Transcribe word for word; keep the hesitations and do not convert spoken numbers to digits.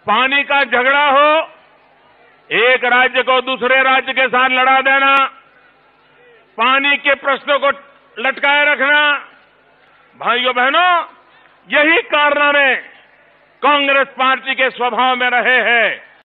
पानी का झगड़ा हो, एक राज्य को दूसरे राज्य के साथ लड़ा देना, पानी के प्रश्नों को लटकाए रखना, भाइयों बहनों, यही कारनामे कांग्रेस पार्टी के स्वभाव में रहे हैं।